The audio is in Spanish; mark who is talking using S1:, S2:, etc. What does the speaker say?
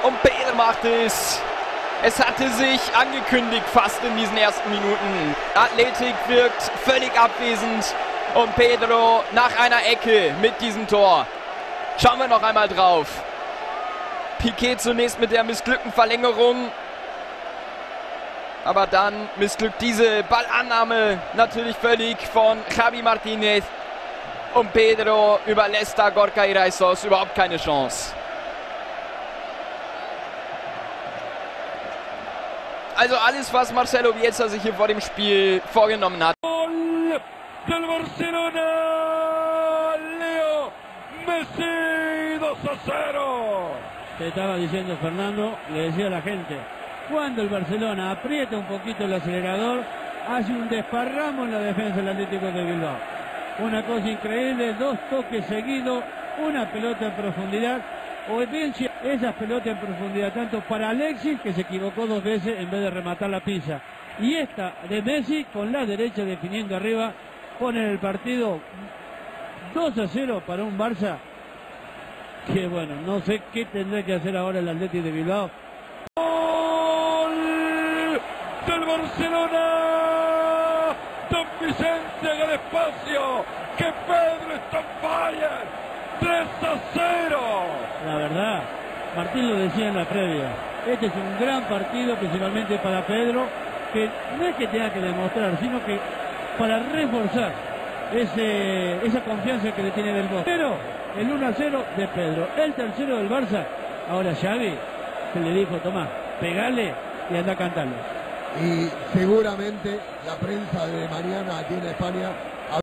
S1: Und Pedro macht es. Es hatte sich angekündigt fast in diesen ersten Minuten. Athletik wirkt völlig abwesend. Und Pedro nach einer Ecke mit diesem Tor. Schauen wir noch einmal drauf. Piqué zunächst mit der missglückten Verlängerung. Aber dann missglückt diese Ballannahme natürlich völlig von Javi Martinez. Und Pedro überlässt da Gorka Iraizos überhaupt keine Chance. Also alles, was Marcelo Bielsa sich hier vor dem Spiel vorgenommen hat.
S2: Gol del Barcelona, Leo Messi, 2-0.
S3: Te estaba diciendo Fernando, le decía a la gente, cuando el Barcelona aprieta un poquito el acelerador, hace un desparramo en la defensa del Atlético de Bilbao. Una cosa increíble, 2 toques seguidos, una pelota en profundidad. O bien esas pelotas en profundidad, tanto para Alexis, que se equivocó 2 veces en vez de rematar la pizza, y esta de Messi con la derecha definiendo arriba, ponen el partido 2-0 para un Barça que, bueno, no sé qué tendrá que hacer ahora el Atlético de Bilbao.
S2: Gol del Barcelona, Don Vicente en el espacio, que Pedro está en fire, 3-0.
S3: La verdad, Martín lo decía en la previa, este es un gran partido principalmente para Pedro, que no es que tenga que demostrar, sino que para reforzar esa confianza que le tiene del gol. Pero el 1-0 de Pedro, el tercero del Barça. Ahora Xavi se le dijo, Tomás, pegale y anda a cantarlo.
S4: Y seguramente la prensa de mañana aquí en España